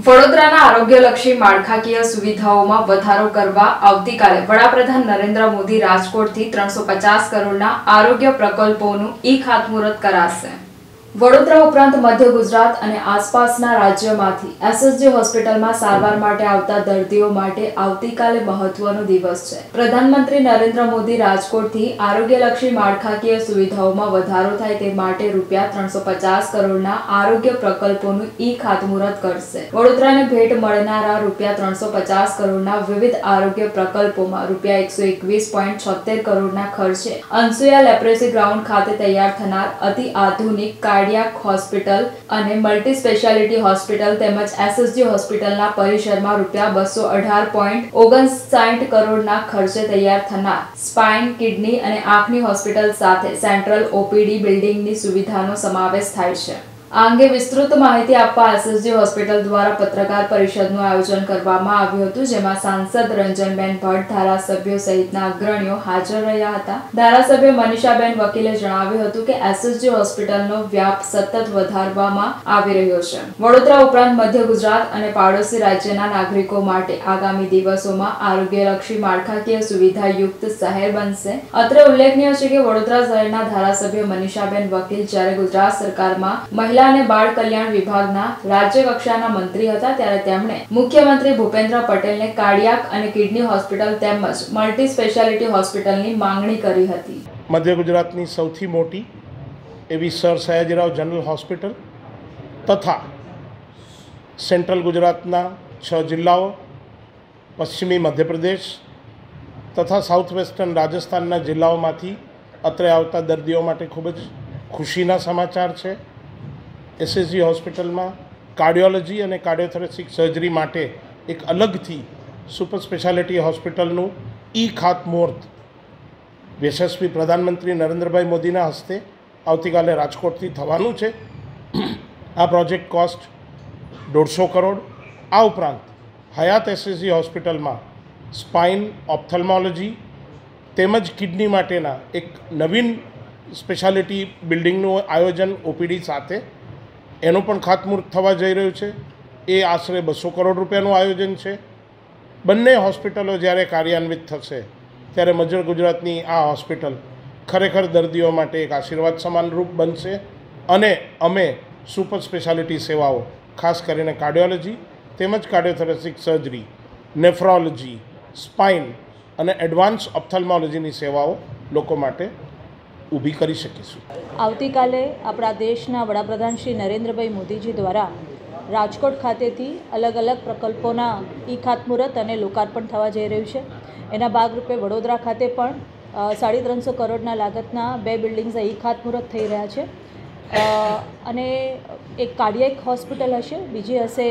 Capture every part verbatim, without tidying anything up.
વડોદરાના આરોગ્યલક્ષી માળખાકીય સુવિધાઓમાં વધારો કરવા આવતીકાલે વડાપ્રધાન નરેન્દ્ર મોદી રાજકોટથી ત્રણસો પચાસ કરોડના આરોગ્ય પ્રકલ્પોનું ઈ ખાતમુહૂર્ત કરાશે। વડોદરા ઉપરાંત મધ્ય ગુજરાત અને આસપાસના રાજ્યોમાંથી એસએસજી હોસ્પિટલમાં સારવાર માટે આવતા દર્દીઓ માટે આવતીકાલે મહત્વનો દિવસ છે। પ્રધાનમંત્રી નરેન્દ્ર મોદી રાજકોટથી આરોગ્યલક્ષી માળખાકીય સુવિધાઓમાં વધારો થાય તે માટે રૂપિયા ત્રણસો પચાસ કરોડના આરોગ્ય પ્રકલ્પોનું ઈ ખાતમુહૂર્ત કરશે। વડોદરાને ભેટ મળનારા રૂપિયા ત્રણસો પચાસ કરોડના વિવિધ આરોગ્ય પ્રકલ્પોમાં રૂપિયા એકસો એકવીસ પોઈન્ટ છોતેર કરોડના ખર્ચે અનસુયા લેપ્રેસી ગ્રાઉન્ડ ખાતે તૈયાર થનાર અતિ આધુનિક કાર્ડિયાક હોસ્પિટલ અને મલ્ટી સ્પેશિયાલિટી હોસ્પિટલ તેમજ એસએસજી હોસ્પિટલના પરિસરમાં રૂપિયા બસો અઢાર પોઈન્ટ ઓગણસાઠ કરોડના ખર્ચે તૈયાર થનાર સ્પાઇન, કિડની અને આંખની હોસ્પિટલ સાથે સેન્ટ્રલ ઓપીડી બિલ્ડિંગની સુવિધાનો સમાવેશ થાય છે। આ અંગે વિસ્તૃત માહિતી આપવા એસએસજી હોસ્પિટલ દ્વારા પત્રકાર પરિષદનું આયોજન કરવામાં આવ્યું હતું, જેમાં સાંસદ રંજનબેન ભટ્ટ, ધારાસભ્યો સહિતના અગ્રણીઓ હાજર રહ્યા હતા। ધારાસભ્ય મનીષાબેન વકીલે જણાવ્યું હતું કે એસએસજી હોસ્પિટલનો વ્યાપ સતત વધારવામાં આવી રહ્યો છે। વડોદરા ઉપરાંત મધ્ય ગુજરાત અને પાડોશી રાજ્યના નાગરિકો માટે આગામી દિવસોમાં આરોગ્યલક્ષી માળખાકીય સુવિધાયુક્ત શહેર બનશે। અત્રે ઉલ્લેખનીય છે કે વડોદરા શહેરના ધારાસભ્ય મનીષાબેન વકીલ જ્યારે ગુજરાત સરકારમાં મહિલા અને બાળ કલ્યાણ વિભાગના રાજ્ય કક્ષાના મંત્રી હતા ત્યારે તેમણે મુખ્યમંત્રી ભૂપેન્દ્ર પટેલને કાર્ડિયાક અને કિડની હોસ્પિટલ તેમજ મલ્ટી સ્પેશિયાલિટી હોસ્પિટલની માંગણી કરી હતી। મધ્ય ગુજરાતની સૌથી મોટી એવી સર સયાજીરાવ જનરલ હોસ્પિટલ તથા સેન્ટ્રલ ગુજરાતના છ જિલ્લાઓ, પશ્ચિમી મધ્યપ્રદેશ તથા સાઉથ વેસ્ટર્ન રાજસ્થાનના જિલ્લાઓમાંથી અત્રે આવતા દર્દીઓ માટે ખૂબ જ ખુશીના સમાચાર છે। એસએસજી હોસ્પિટલમાં કાર્ડિયોલોજી અને કાર્ડિયોથોરેસિક સર્જરી માટે એક અલગથી સુપર સ્પેશિયાલિટી હોસ્પિટલનું ઈ ખાતમુહૂર્ત યશસ્વી પ્રધાનમંત્રી નરેન્દ્રભાઈ મોદીના હસ્તે આવતીકાલે રાજકોટથી થવાનું છે। આ પ્રોજેક્ટ કોસ્ટ દોઢસો કરોડ। આ ઉપરાંત હયાત એસએસજી હોસ્પિટલમાં સ્પાઇન, ઓપ્થલ્મોલોજી તેમજ કિડની માટેના એક નવીન સ્પેશિયાલિટી બિલ્ડિંગનું આયોજન ઓપીડી સાથે એનું પણ ખાતમુહૂર્ત થવા જઈ રહ્યું છે। એ આશરે બસો કરોડ રૂપિયાનું આયોજન છે। બંને હોસ્પિટલો જ્યારે કાર્યાન્વિત થશે ત્યારે મધ્ય ગુજરાતની આ હોસ્પિટલ ખરેખર દર્દીઓ માટે એક આશીર્વાદ સમાનરૂપ બનશે અને અમે સુપર સ્પેશિયાલિટી સેવાઓ ખાસ કરીને કાર્ડિયોલોજી તેમજ કાર્ડિયોથોરેસિક સર્જરી, નેફ્રોલોજી, સ્પાઇન અને એડવાન્સ ઓપ્થલ્મોલોજીની સેવાઓ લોકો માટે ઊભી કરી શકીશું। આવતીકાલે આપણા દેશના વડાપ્રધાન શ્રી નરેન્દ્રભાઈ મોદીજી દ્વારા રાજકોટ ખાતેથી અલગ અલગ પ્રકલ્પોના ઈ ખાતમુહૂર્ત અને લોકાર્પણ થવા જઈ રહ્યું છે। એના ભાગરૂપે વડોદરા ખાતે પણ સાડી ત્રણસો કરોડના લાગતના બે બિલ્ડિંગ્સના ઈ ખાતમુહૂર્ત થઈ રહ્યા છે અને એક કાર્ડિયાક હોસ્પિટલ હશે, બીજી હશે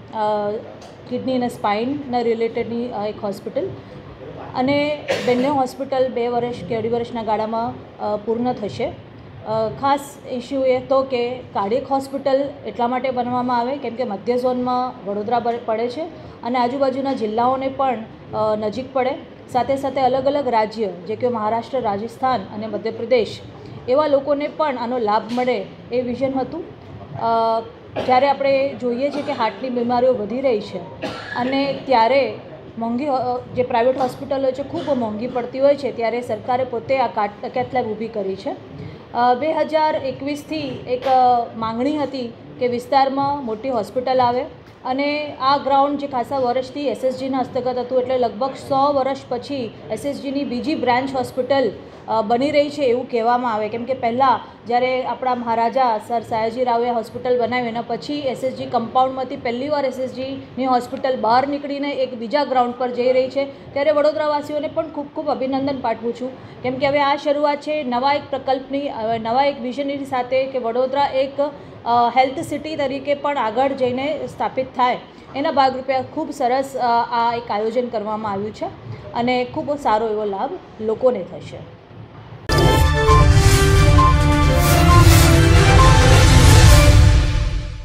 કિડની અને સ્પાઇનના રિલેટેડની એક હોસ્પિટલ અને બંને હોસ્પિટલ બે વર્ષ કે અઢી વર્ષના ગાળામાં પૂર્ણ થશે। ખાસ ઇસ્યુ એ હતો કે કાર્ડિયાક હોસ્પિટલ એટલા માટે બનવામાં આવે કેમ કે મધ્ય ઝોનમાં વડોદરા પડે છે અને આજુબાજુના જિલ્લાઓને પણ નજીક પડે, સાથે સાથે અલગ અલગ રાજ્ય જે કે મહારાષ્ટ્ર, રાજસ્થાન અને મધ્યપ્રદેશ એવા લોકોને પણ આનો લાભ મળે એ વિઝન હતું। જ્યારે આપણે જોઈએ છીએ કે હાર્ટની બીમારીઓ વધી રહી છે અને ત્યારે મોંઘી જે પ્રાઇવેટ હોસ્પિટલો છે ખૂબ મોંઘી પડતી હોય છે, ત્યારે સરકારે પોતે આ કેથ લેબ ઊભી કરી છે। બે હજાર એકવીસથી એક માંગણી હતી કે વિસ્તારમાં મોટી હોસ્પિટલ આવે અને આ ગ્રાઉન્ડ જે ખાસા વર્ષથી એસએસજીના હસ્તગત હતું એટલે લગભગ સો વર્ષ પછી એસએસજીની બીજી બ્રાન્ચ હોસ્પિટલ બની રહી છે એવું કહેવામાં આવે કેમ કે પહેલાં જ્યારે આપણા મહારાજા સર સયાજીરાવે હોસ્પિટલ બનાવી એના પછી એસએસજી કમ્પાઉન્ડમાંથી પહેલી વાર એસએસજીની હોસ્પિટલ બહાર નીકળીને એક બીજા ગ્રાઉન્ડ પર જઈ રહી છે, ત્યારે વડોદરાવાસીઓને પણ ખૂબ ખૂબ અભિનંદન પાઠવું છું કેમ કે હવે આ શરૂઆત છે નવા એક પ્રકલ્પની, નવા એક વિઝનની સાથે કે વડોદરા એક હેલ્થ સિટી તરીકે પણ આગળ જઈને સ્થાપિત થાય એના ભાગરૂપે ખૂબ સરસ આ એક આયોજન કરવામાં આવ્યું છે અને ખૂબ સારો એવો લાભ લોકોને થશે।